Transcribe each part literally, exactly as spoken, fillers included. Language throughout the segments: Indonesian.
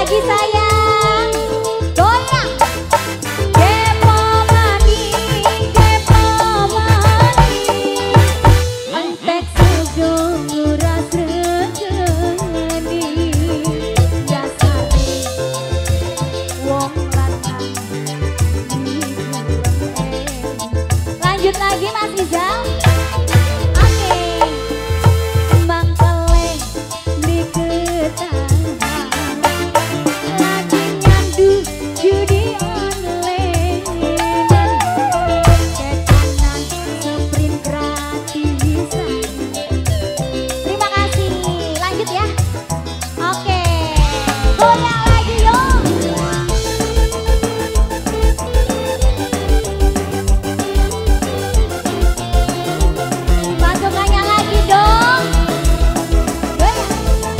lagi sayang. Goyang. Kepo maning, kepo maning. Entek sujung nguras rejeni. Dasare wong lanang lanjut lagi Mas Rizal. Oke. Mangkele beli ketahan. Lagi nyandu judi online. Kekanan sprint gratisan. Terima kasih. Lanjut ya. Oke. Goyang lagi yuk. Pasukannya lagi dong. Goyang.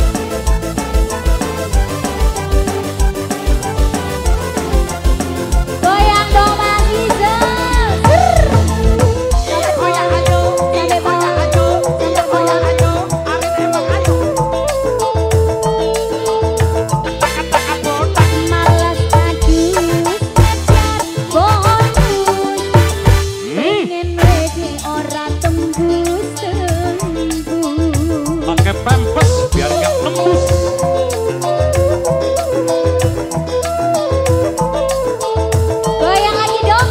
Goyang dong Mas Rizal. Sampai bawah, sampai bawah, sampai bawah. Malas adus sejar bonus. Pengen wede ora tembus tembus. Pakai pampers biar gak lembus. Goyang lagi dong.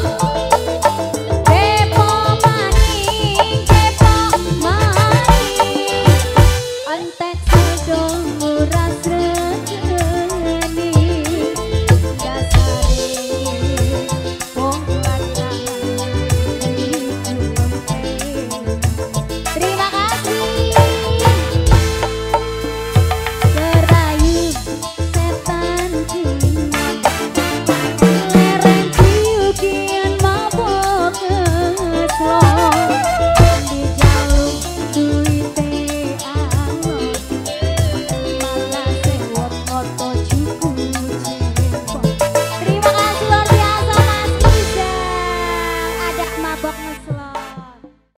Kepo maning, kepo maning. Entek sudung nguras rejeni. Dasare wong lanang terima kasih. Serayu setan jimat. Lereng ciukian mabok ngeslong. Di jaluk duite alot. Malah sewot foto cuku cebong. Terima kasih luar biasa Mas Rizal. Ada mabok ngeslong.